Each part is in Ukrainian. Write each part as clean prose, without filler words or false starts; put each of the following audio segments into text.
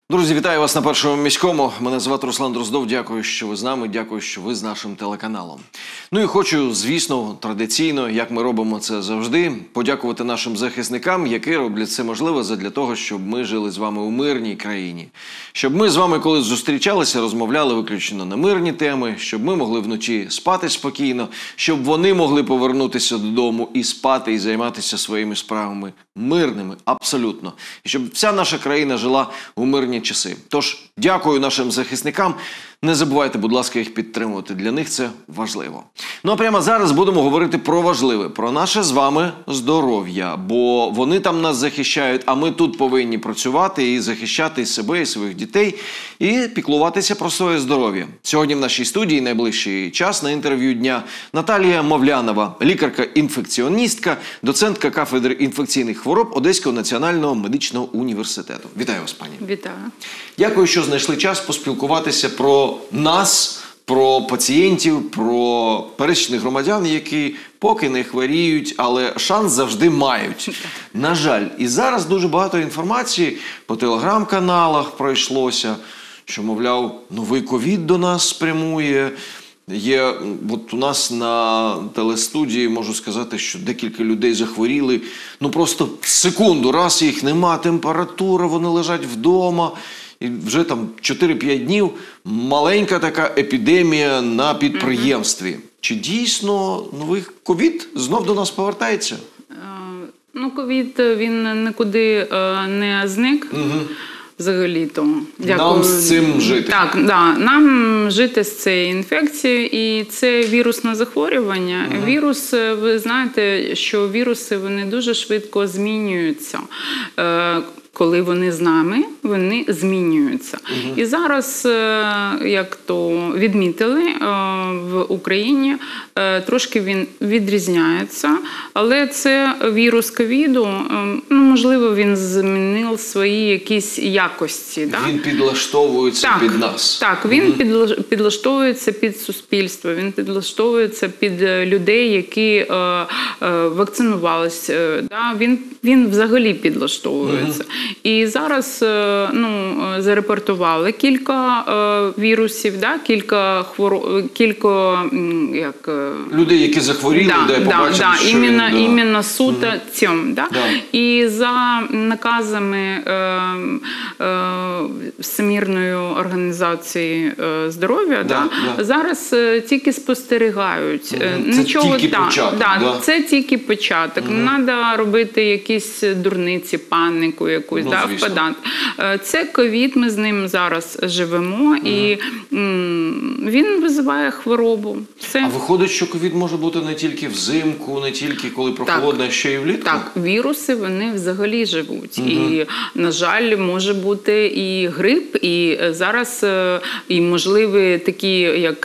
Друзі, вітаю вас на Першому міському. Мене звати Руслан Дроздов. Дякую, що ви з нами. Дякую, що ви з нашим телеканалом. Ну і хочу, звісно, традиційно, як ми робимо це завжди, подякувати нашим захисникам, які роблять це можливе задля того, щоб ми жили з вами у мирній країні. Щоб ми з вами, коли зустрічалися, розмовляли виключно на мирні теми, щоб ми могли вночі спати спокійно, щоб вони могли повернутися додому і спати, і займатися своїми справами мирними, абсолютно. І щоб вся наша країна жила у мирній часи. Тож, дякую нашим захисникам. Не забувайте, будь ласка, їх підтримувати. Для них це важливо. Ну а прямо зараз будемо говорити про важливе, про наше з вами здоров'я. Бо вони там нас захищають, а ми тут повинні працювати і захищати себе, і своїх дітей, і піклуватися про своє здоров'я. Сьогодні в нашій студії найближчий час на інтерв'ю дня Наталія Мовлянова, лікарка-інфекціоністка, доцентка кафедри інфекційних хвороб Одеського національного медичного університету. Вітаю вас, пані. Вітаю. Дякую, що знайшли час поспілкуватися про нас, про пацієнтів, про пересічних громадян, які поки не хворіють, але шанс завжди мають. На жаль, і зараз дуже багато інформації по телеграм-каналах пройшлося, що, мовляв, новий ковід до нас спрямує. Є, от у нас на телестудії, можу сказати, що декілька людей захворіли, ну просто в секунду, раз їх нема, температура, вони лежать вдома. І вже там 4-5 днів маленька така епідемія на підприємстві. Чи дійсно новий ковід знов до нас повертається? Ну, ковід, він нікуди не зник. Взагалі-то. Нам з цим жити. Так, да, нам жити з цією інфекцією, і це вірусне захворювання. Вірус, ви знаєте, що віруси, вони дуже швидко змінюються. Коли вони з нами, вони змінюються. І зараз, як то відмітили, в Україні трошки він відрізняється, але це вірус ковіду, ну, можливо, він змінив свої якісь якості. Да? Він підлаштовується під нас. Так, він підлаштовується під суспільство, він підлаштовується під людей, які вакцинувалися. Да? Він взагалі підлаштовується. І зараз зарепортували кілька вірусів, да? кілька людей, які захворіли, побачили, іменно суто цьому. Да? І за наказами Всемирної організації здоров'я зараз тільки спостерігають. Це тільки початок. Це тільки початок. Не треба робити якісь дурниці, панику якусь, впадати. Це ковід, ми з ним зараз живемо, і він визиває хворобу. А виходить, що ковід може бути не тільки взимку, не тільки коли прохолодно, а ще й влітку? Так, віруси, вони взагалі живуть. І, на жаль, може бути і грип, і зараз, і можливі такі, як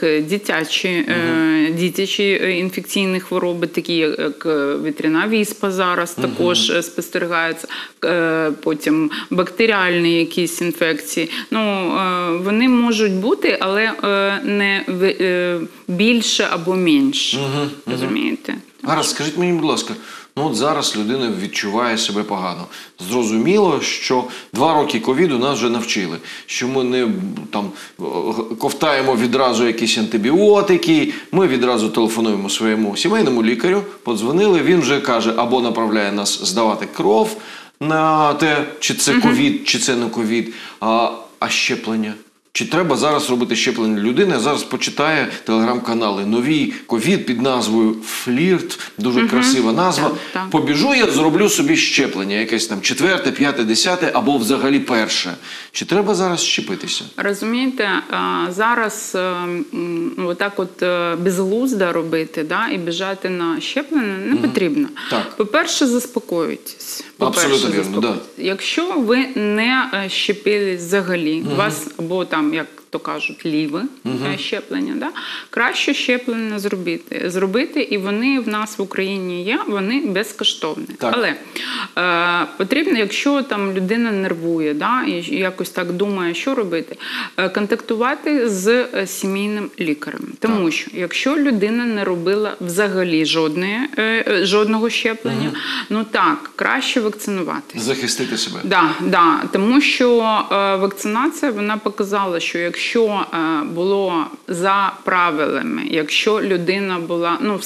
дитячі інфекційні хвороби, такі як вітряна віспа зараз також спостерігається, потім бактеріальні якісь інфекції. Ну, вони можуть бути, але не більше або менше. Розумієте? Гаразд, скажіть мені, будь ласка, ну от зараз людина відчуває себе погано. Зрозуміло, що 2 роки ковіду нас вже навчили, що ми не там ковтаємо відразу якісь антибіотики, ми відразу телефонуємо своєму сімейному лікарю, подзвонили, він вже каже, або направляє нас здавати кров на те, чи це ковід, чи це не ковід, а щеплення. Чи треба зараз робити щеплення? Людина зараз почитає телеграм-канали. Новий ковід під назвою «Флірт», дуже красива назва. Побіжу, я зроблю собі щеплення, якесь там 4, 5, 10 або взагалі 1. Чи треба зараз щепитися? Розумієте, зараз отак от безглуздо робити, і біжати на щеплення не потрібно. По-перше, заспокойтесь. Абсолютно вірно, да. Якщо ви не щепились взагалі, вас або там, як то кажуть, ліве щеплення, да? Краще щеплення зробити, і вони в нас в Україні є, вони безкоштовні. Так. Але потрібно, якщо там людина нервує, да, і якось так думає, що робити, контактувати з сімейним лікарем. Тому що якщо людина не робила взагалі жодного щеплення, ну так, краще вакцинуватися. Захистити себе. Да, тому що вакцинація, вона показала, що якщо було за правилами, якщо людина була, ну,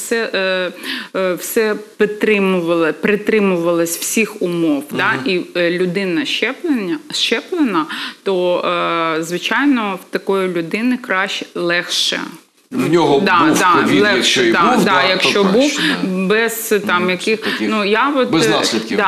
все притримувалась всіх умов, да, і людина щеплена, то, звичайно, в такої людини краще, легше. В нього був ковід, якщо і був, якщо то був, краще, без там яких, без наслідків.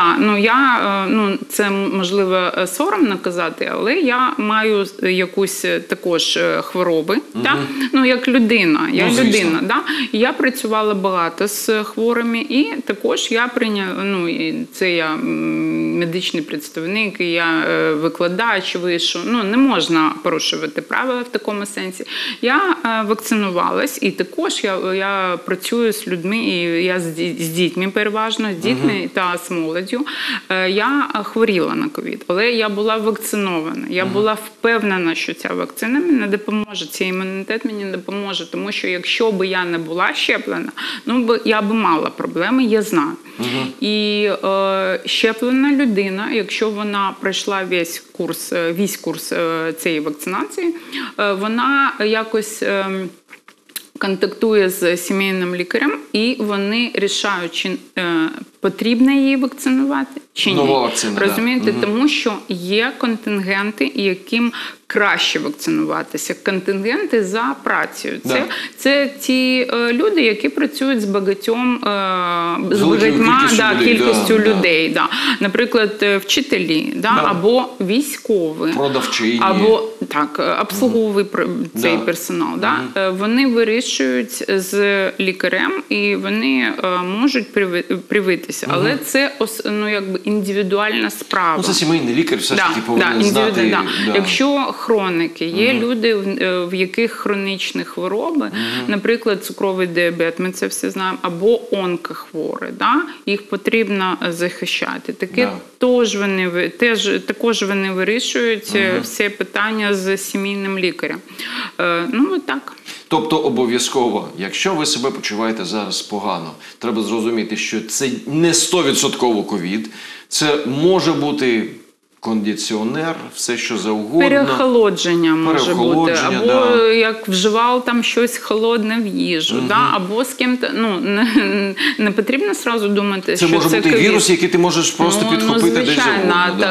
Це можливо соромно казати, але я маю якусь також хвороби, як людина. І я працювала багато з хворими, і також я прийняла, це я медичний представник, і я викладач вишу, не можна порушувати правила в такому сенсі. Я вакцинувалась, і також я працюю з людьми, і я з дітьми переважно, з дітьми та з молоддю. Я хворіла на ковід, але я була вакцинована. Я була впевнена, що ця вакцина мені допоможе, цей імунітет мені допоможе, тому що якщо б я не була щеплена, я б мала проблеми, я знаю. І щеплена людина, якщо вона пройшла весь курс цієї вакцинації, вона якось контактує з сімейним лікарем, і вони рішають, чи потрібно її вакцинувати, чи ні. Нова вакцина, розумієте? Тому що є контингенти, яким краще вакцинуватися. Контингенти за працею. Це ті люди, які працюють з багатьма кількістю людей. Да. Наприклад, вчителі, або військові, продавчині, або обслуговий цей персонал. Вони вирішують з лікарем, і вони можуть привитися. Але це індивідуальна справа. Це сімейний лікар все ж таки повинен знати. Якщо хроники, є люди, в яких хронічні хвороби, наприклад, цукровий діабет, ми це все знаємо, або онкохворі, їх потрібно захищати. Також вони вирішують все питання з сімейним лікарем. Так. Тобто обов'язково, якщо ви себе почуваєте зараз погано, треба зрозуміти, що це не 100% ковід, це може бути кондиціонер, все що завгодно. Переохолодження може бути. Або як вживав там щось холодне в їжу. Або з ким-то, не потрібно одразу думати, що це може бути ковід. Вірус, який ти можеш просто підхопити десь завгодно.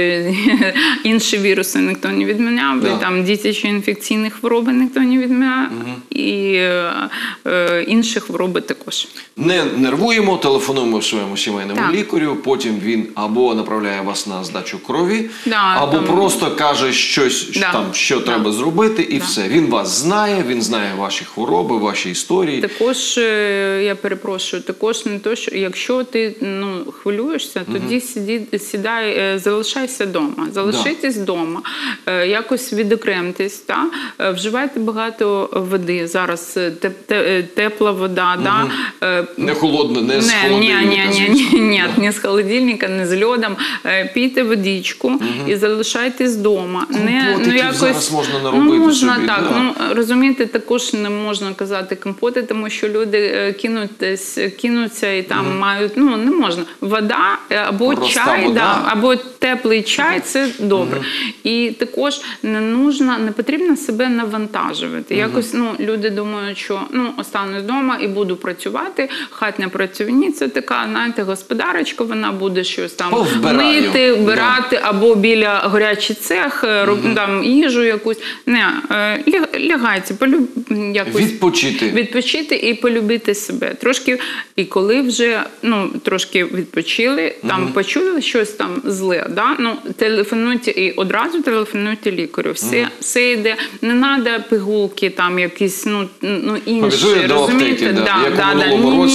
Інші віруси ніхто не відміняв, там дитячі інфекційні хвороби ніхто не відміняв, і інші хвороби також. Не нервуємо, телефонуємо своєму сімейному лікарю, потім він або направляє вас на здачу крові, або просто каже щось, що треба зробити, і все. Він вас знає, він знає ваші хвороби, ваші історії. Також, я перепрошую, також не то, що якщо ти хвилюєшся, тоді сідай, залишайся вдома. Залишитись вдома, якось відокремтесь, вживайте багато води. Зараз тепла вода, не холодна, не з холодильника. Не з холодильника, не з льодом. Пійте водичку і залишайтесь вдома. Зараз можна наробити собі. Розумієте, також не можна казати компоти, тому що люди кинуться і там мають, не можна. Вода або чай, або теплий чай – це добре. І також не потрібно себе навантажувати. Якось люди думають, що останусь вдома і буду працювати. Хатня працівниця така, знаєте, господарочка, вона буде щось там мити, вбирати, або біля гарячий цех, там їжу якусь. Лягайте, якось відпочити і полюбити себе. Трошки, і коли вже трошки відпочили, там почули щось там зле, телефонуйте і одразу телефонуйте лікарю. Все йде, не треба пігулки там якісь, інші, розумієте?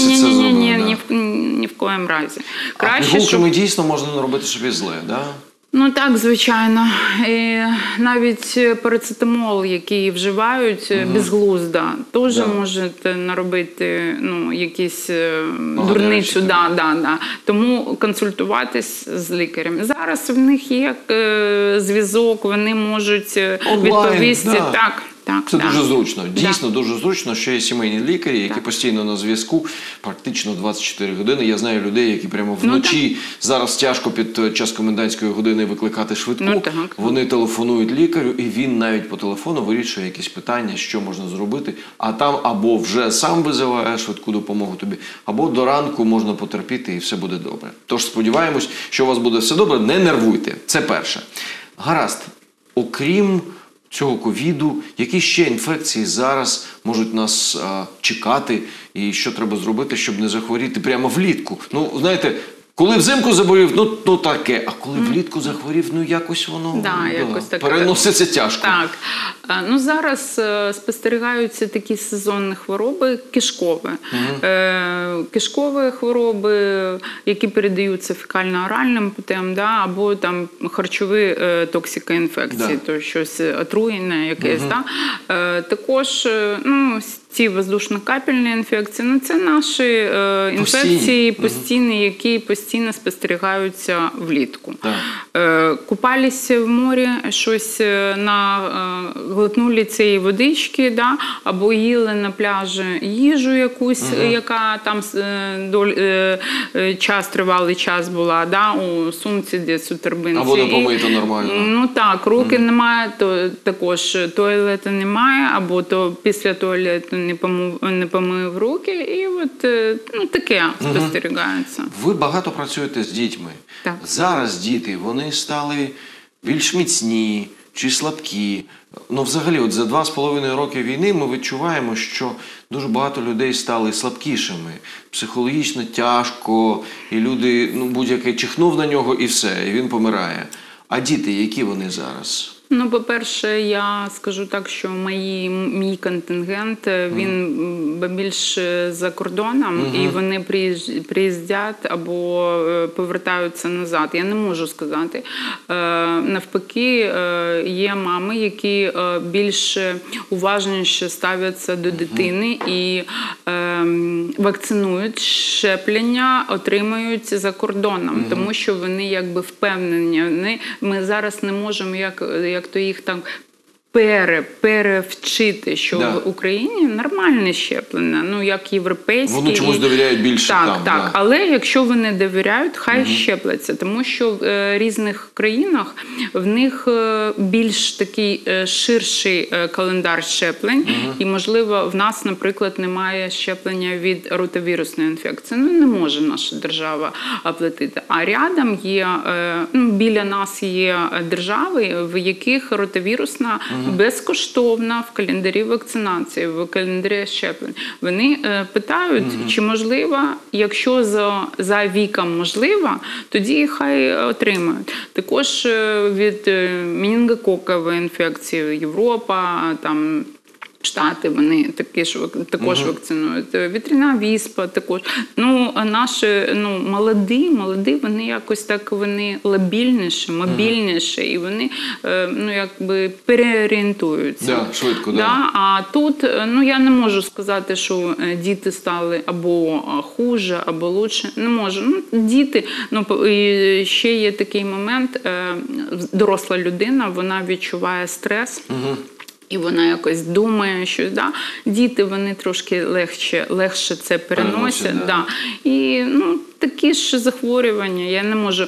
Ні в коєму разі. А пігулками дійсно можна наробити собі зле, так? Ну так, звичайно. І навіть парацетамол, який вживають безглуздо, теж можете наробити якісь дурницю. Да. Тому консультуватись з лікарем. Зараз в них є зв'язок, вони можуть відповісти. Да. Так, це дуже зручно. Дійсно, дуже зручно, що є сімейні лікарі, які постійно на зв'язку, практично 24 години. Я знаю людей, які прямо вночі, зараз тяжко під час комендантської години викликати швидку. Вони телефонують лікарю, і він навіть по телефону вирішує якісь питання, що можна зробити. А там або вже сам визиває швидку допомогу тобі, або до ранку можна потерпіти і все буде добре. Тож сподіваємось, що у вас буде все добре. Не нервуйте. Це перше. Гаразд. Окрім цього ковіду, які ще інфекції зараз можуть нас чекати, і що треба зробити, щоб не захворіти прямо влітку? Ну, знаєте, коли взимку заболів, ну таке, а коли влітку захворів, якось воно якось так переноситься тяжко. Так. Ну, зараз спостерігаються такі сезонні хвороби кишкові. Кишкові хвороби, які передаються фекально-оральним путем, або там харчові токсикоінфекції, то щось отруєне якесь. Також ці воздушно-капельні інфекції, це наші інфекції постійні, які постійно спостерігаються влітку. Купалися в морі, щось глотнули цієї водички, або їли на пляжі їжу якусь, яка там тривалий час була, у сумці десь у торбинці. Або не помито нормально. Ну так, руки немає, то також туалету немає, або то після туалету не помив руки, і от таке спостерігається. Ви багато працюєте з дітьми. Так. Зараз діти, вони стали більш міцні чи слабкі. Ну, взагалі, от за 2,5 роки війни ми відчуваємо, що дуже багато людей стали слабкішими. Психологічно тяжко, і люди, будь-який чихнув на нього і все, і він помирає. А діти, які вони зараз? Ну, по-перше, я скажу так, що мій контингент, він більш за кордоном, і вони приїздять або повертаються назад. Я не можу сказати. Навпаки, є мами, які більш уважніше ставляться до дитини і вакцинують, щеплення отримують за кордоном, тому що вони якби впевнені. Ми зараз не можемо, як то їх там перевчити, що в Україні нормальне щеплення, як європейське. Вони чомусь довіряють більше там. Так. Але якщо вони довіряють, хай щепляться. Тому що в різних країнах в них більш такий ширший календар щеплень. І, можливо, в нас, наприклад, немає щеплення від ротавірусної інфекції. Не може наша держава оплатити. А рядом є, біля нас є держави, в яких ротавірусна безкоштовно в календарі вакцинації, в календарі щеплень. Вони питають, чи можливо, якщо за віком можливо, тоді хай отримають. Також від менінгококової інфекції Європа, там, Штати, вони також вакцинують. Вітряна віспа також. Наші молоді, вони якось так, вони лабільніші, мобільніші, і вони якби переорієнтуються. Швидко, А тут, я не можу сказати, що діти стали або хуже, або лучше. Не можу. Діти, і ще є такий момент, доросла людина, вона відчуває стрес. І вона якось думає, що діти, вони трошки легше це переносять. І такі ж захворювання. Я не можу.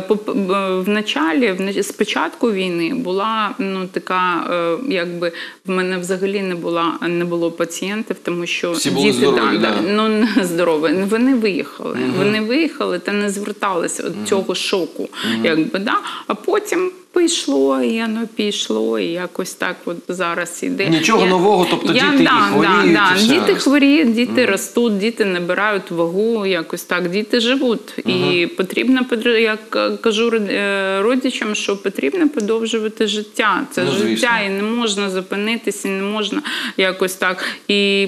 З початку війни була така, якби в мене взагалі не було пацієнтів, тому що всі були здорові, здорові. Вони виїхали. Вони виїхали та не зверталися від цього шоку. А потім пішло, і якось так от зараз іде. Нічого нового, тобто діти хворіють. Діти хворіють, діти ростуть, діти набирають вагу, якось так, діти діти живуть. І потрібно, я кажу родичам, що потрібно подовжувати життя. Це Ну, звісно. життя, і не можна зупинитися, і не можна якось так і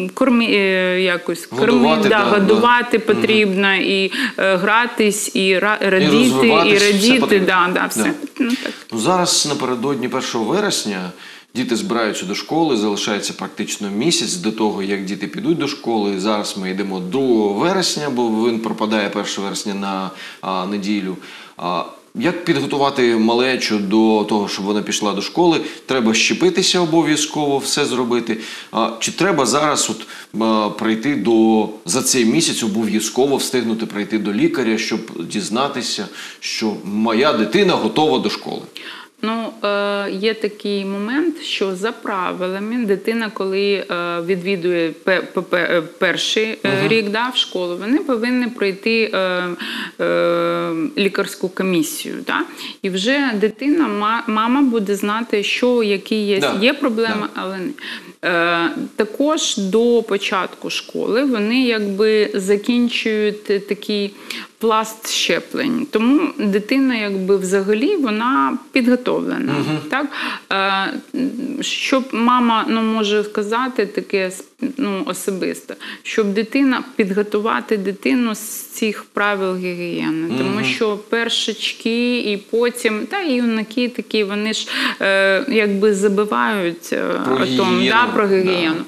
Годувати, годувати потрібно, і гратись, і радіти, і розвиватись, все радіти. потрібно. Все. Ну, так. Ну, зараз напередодні 1 вересня діти збираються до школи, залишається практично місяць до того, як діти підуть до школи. Зараз ми йдемо 2 вересня, бо він пропадає 1 вересня на неділю. Як підготувати малечу до того, щоб вона пішла до школи? Треба щепитися обов'язково, все зробити. Чи треба зараз прийти за цей місяць обов'язково встигнути прийти до лікаря, щоб дізнатися, що моя дитина готова до школи? Ну, є такий момент, що за правилами дитина, коли відвідує перший рік в школу, вони повинні пройти лікарську комісію. І вже дитина, мама буде знати, які є проблеми, але не. Також до початку школи вони якби закінчують такий пласт щеплень. Тому дитина взагалі вона підготовлена. Так? Щоб мама може сказати таке особисто, щоб підготувати дитину з цих правил гігієни. Тому що першачки і потім, і юнаки такі, вони ж забувають про гігієну.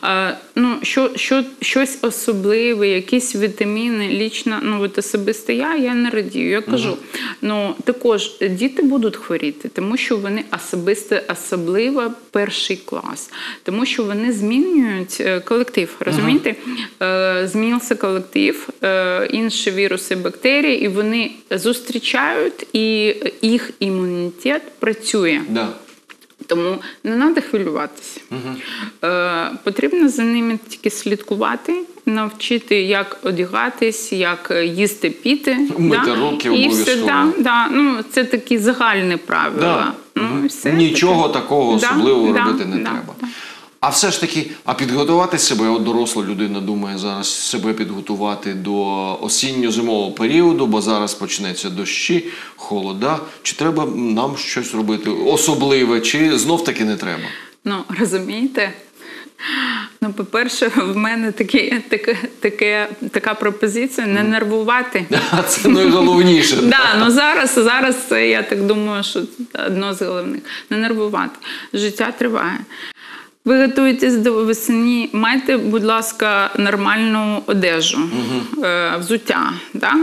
Щось особливе, якісь вітаміни, лічно, особисто я не радію. Я кажу, також діти будуть хворіти, тому що вони особливо перший клас. Тому що вони змінюють колектив, розумієте? Змінився колектив, інші віруси, бактерії, і вони зустрічають, і їх імунітет працює. Да. Тому не треба хвилюватися. Потрібно за ними тільки слідкувати, навчити, як одягатись, як їсти, піти. Мити руки обов'язково. Це такі загальні правила. Нічого такого особливого робити не треба. А все ж таки, підготувати себе, доросла людина думає зараз себе підготувати до осінньо-зимового періоду, бо зараз почнеться дощі, холода. Чи треба нам щось робити особливе, чи знов-таки не треба? Розумієте? По-перше, в мене така пропозиція – не нервувати. Це найголовніше. Зараз я так думаю, що це одне з головних. Не нервувати. Життя триває. Ви готуєтесь до весни, майте, будь ласка, нормальну одежу, взуття.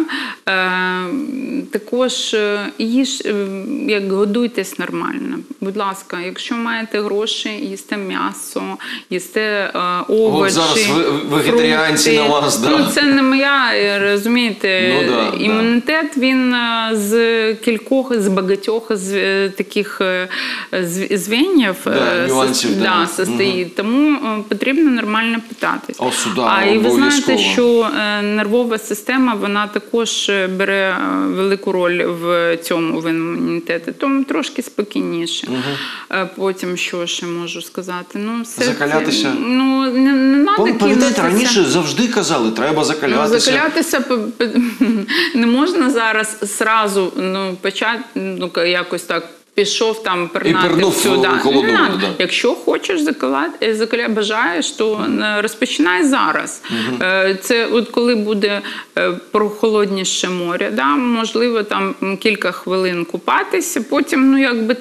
Також годуйтесь нормально. Будь ласка, якщо маєте гроші, їсте м'ясо, їсте овочі, зараз вегетаріанці на вас, це не моя, розумієте, імунітет, він з багатьох таких звеньів состоїть. Тому потрібно нормально питатись. І ви знаєте, що нервова система, вона також бере велику роль в цьому, в імунітеті. Тому трошки спокійніше. Потім, що ще можу сказати? Закалятися? Не треба Пам'ятаєте, раніше завжди казали, треба закалятися. Закалятися не можна зараз зразу почати якось так. Пішов пернати всюди. Якщо хочеш бажаєш, то розпочинай зараз. Це коли буде прохолодніше море, можливо, кілька хвилин купатися, потім,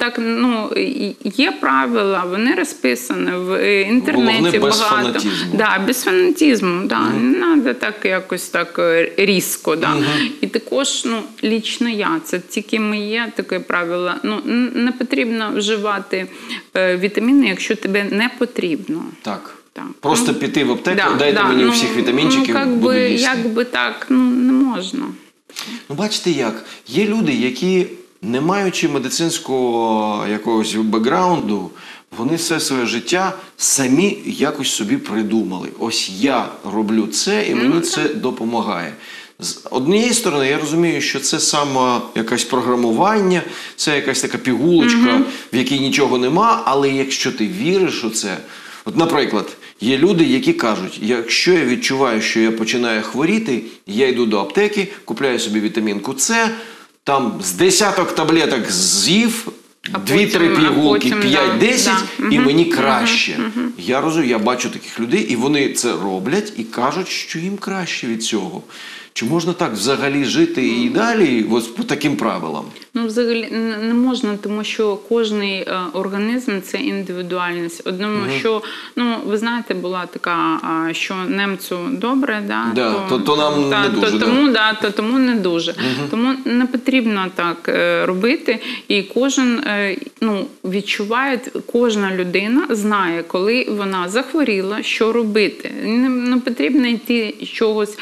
є правила, вони розписані в інтернеті. Головне, без фанатізму. Без фанатізму, не треба так якось так різко. І також, лічно я, це тільки моє таке правило, не потрібно вживати вітаміни, якщо тебе не потрібно. Так. Просто піти в аптеку, дайте мені всіх вітамінчиків, буду їсти. Якби так, не можна. Бачите як, є люди, які, не маючи медицинського якогось бекграунду, вони все своє життя самі якось собі придумали. Ось я роблю це, і мені це допомагає. З однієї сторони, я розумію, що це саме якесь програмування, це якась така пігулочка, в якій нічого нема, але якщо ти віриш у це, наприклад, Є люди, які кажуть, якщо я відчуваю, що я починаю хворіти, я йду до аптеки, купляю собі вітамінку С, там з десяток таблеток з'їв, 2-3 пігулки, 5-10, і мені краще. Я розумію, я бачу таких людей, і вони це роблять, і кажуть, що їм краще від цього. Чи можна так взагалі жити і далі, ось по таким правилам? Ну, взагалі не можна, тому що кожний організм – це індивідуальність. Одному, що, ну, ви знаєте, була така, що немцю добре, то нам не дуже. Тому не дуже. Тому не потрібно так робити. І кожен, відчуває, кожна людина знає, коли вона захворіла, що робити. Не потрібно йти чогось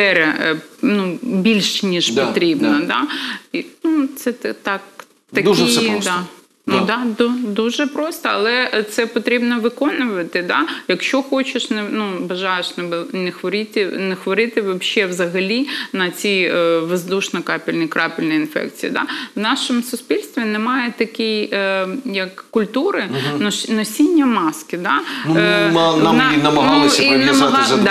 більш ніж потрібно. Да? І, це так, такі, дуже все просто. Дуже просто, але це потрібно виконувати. Да? Якщо хочеш, бажаєш не хворіти взагалі на ці воздушно-капельні, крапельні інфекції. Да? В нашому суспільстві немає такої, як культури носіння маски. Да? Нам її намагалися прив'язати за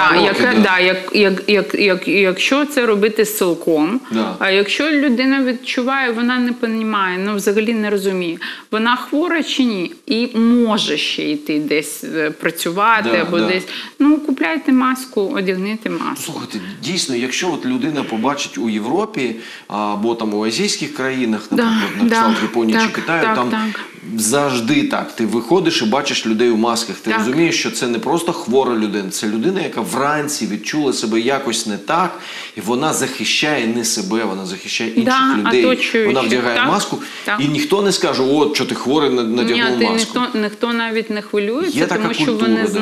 2 роки. Якщо це робити силком, а якщо людина відчуває, вона не розуміє, взагалі не розуміє, вона хвора чи ні, і може ще йти десь працювати або десь. Купляйте маску, одягніть маску. Слухайте, дійсно, якщо от людина побачить у Європі або там у азійських країнах, наприклад, на кшталт Японії чи Китаю, там завжди так. Ти виходиш і бачиш людей у масках. Ти розумієш, що це не просто хвора людина, це людина, яка вранці відчула себе якось не так, і вона захищає не себе, вона захищає інших людей. Вона вдягає маску, і ніхто не скаже, от, що ти хворий, надягнув маску. Ніхто навіть не хвилюється, тому що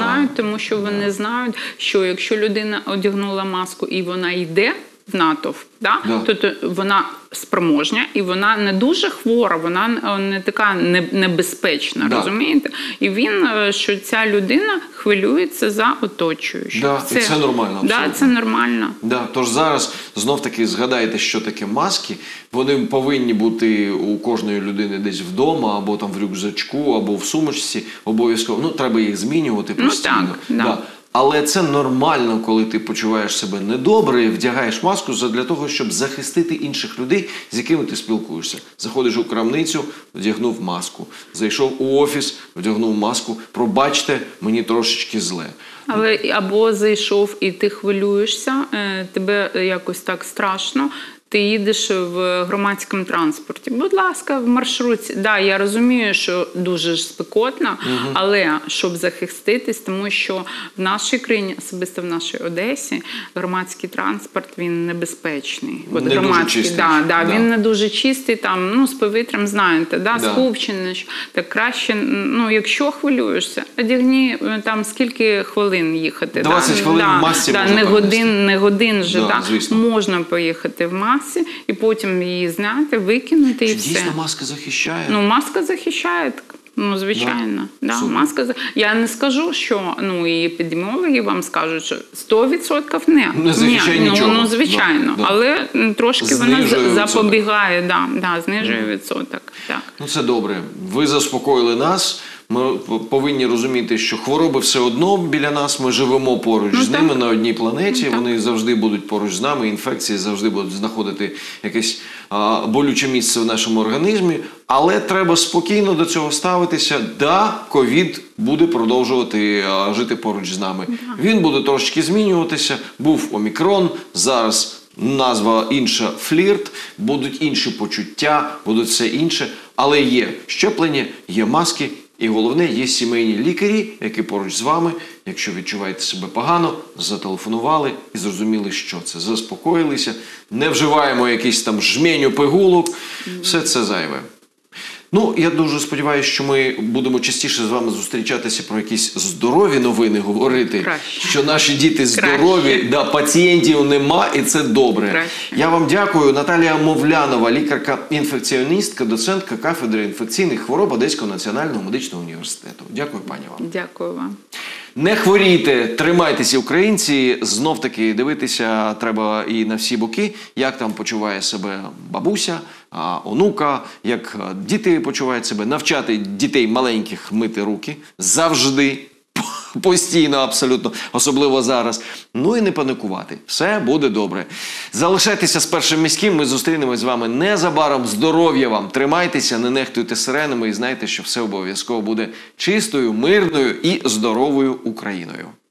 вони знають, що якщо людина одягнула маску і вона йде в натовп, то вона спроможня і вона не дуже хвора, вона не така небезпечна, розумієте? І що ця людина хвилюється за оточуючих. І це нормально. Це нормально. Тож зараз знов-таки згадайте, що таке маски. Вони повинні бути у кожної людини десь вдома, або там в рюкзачку, або в сумочці. Обов'язково. Треба їх змінювати постійно. Але це нормально, коли ти почуваєш себе недобре і вдягаєш маску для того, щоб захистити інших людей, з якими ти спілкуєшся. Заходиш у крамницю, вдягнув маску. Зайшов у офіс, вдягнув маску. Пробачте, мені трошечки зле. Але або зайшов і ти хвилюєшся, тебе якось так страшно, ти їдеш в громадському транспорті. Будь ласка, в маршрутці. Я розумію, що дуже спекотно, але щоб захиститись, тому що в нашій країні, особисто в нашій Одесі, громадський транспорт, він небезпечний. Дуже чистий. Він не дуже чистий, там, з повітрям, знаєте, скупчений. Так краще, можна хвилюєшся, одягні, там, скільки хвилин їхати. 20 хвилин в масці можна не годин же, можна поїхати в масці. І потім її зняти, викинути і все. Дійсно маска захищає? Маска захищає, звичайно. Я не скажу, що і епідеміологи вам скажуть, що 100% не. Не захищає нічого. Звичайно. Але трошки вона запобігає, знижує відсоток. Це добре. Ви заспокоїли нас. Ми повинні розуміти, що хвороби все одно біля нас, ми живемо поруч з ними на одній планеті, вони завжди будуть поруч з нами, інфекції завжди будуть знаходити якесь болюче місце в нашому організмі, але треба спокійно до цього ставитися. ковід буде продовжувати жити поруч з нами. Він буде трошки змінюватися, був омікрон, зараз назва інша – флірт, будуть інші почуття, будуть все інше, але є щеплення, є маски, і головне, є сімейні лікарі, які поруч з вами, якщо відчуваєте себе погано, зателефонували і зрозуміли, що це. Заспокоїлися, не вживаємо якісь там жменю пигулок, все це зайве. Я дуже сподіваюся, що ми будемо частіше з вами зустрічатися про якісь здорові новини, говорити, що наші діти здорові, пацієнтів нема, і це добре. Я вам дякую. Наталія Мовлянова, лікарка-інфекціоністка, доцентка кафедри інфекційних хвороб Одеського національного медичного університету. Дякую, пані вам. Дякую вам. Не хворійте, тримайтеся, українці. Знов-таки дивитися треба і на всі боки, як там почуває себе бабуся, онука, як діти почувають себе. Навчати дітей маленьких мити руки завжди. Постійно, абсолютно, особливо зараз. Ну і не паникувати. Все буде добре. Залишайтеся з Першим міським. Ми зустрінемось з вами незабаром. Здоров'я вам! Тримайтеся, не нехтуйте сиренами і знайте, що все обов'язково буде чистою, мирною і здоровою Україною.